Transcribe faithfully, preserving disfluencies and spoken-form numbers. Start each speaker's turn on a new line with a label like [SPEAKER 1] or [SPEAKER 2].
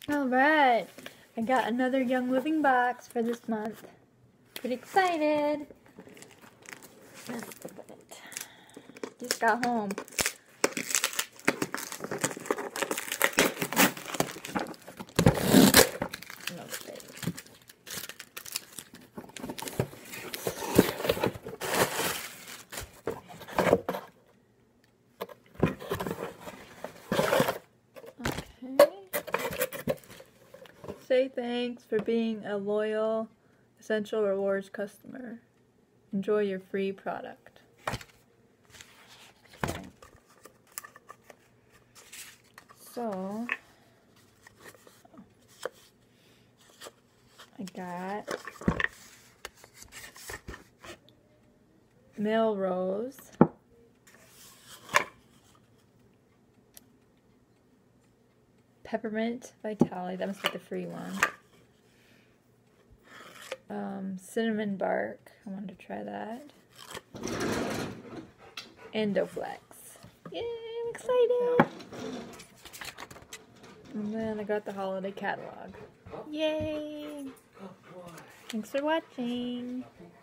[SPEAKER 1] Alright, I got another Young Living box for this month. Pretty excited. Let's open it. Just got home. No space. Say thanks for being a loyal Essential Rewards customer. Enjoy your free product. Okay. So, I got Melrose. Peppermint Vitality, that must be the free one. Um, cinnamon bark, I wanted to try that. Endoflex. Yay, I'm excited! And then I got the holiday catalog. Yay! Thanks for watching.